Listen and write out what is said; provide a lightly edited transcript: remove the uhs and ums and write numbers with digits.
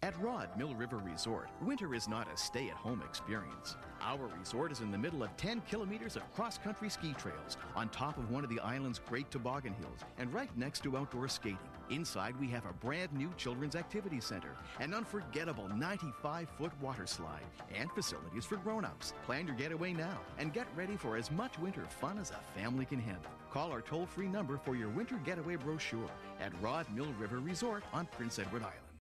At Rod Mill River Resort, winter is not a stay-at-home experience. Our resort is in the middle of 10 kilometers of cross-country ski trails, on top of one of the island's great toboggan hills, and right next to outdoor skating. Inside, we have a brand new children's activity center, an unforgettable 95-foot water slide, and facilities for grown-ups. Plan your getaway now and get ready for as much winter fun as a family can handle. Call our toll-free number for your winter getaway brochure at Rod Mill River Resort on Prince Edward Island.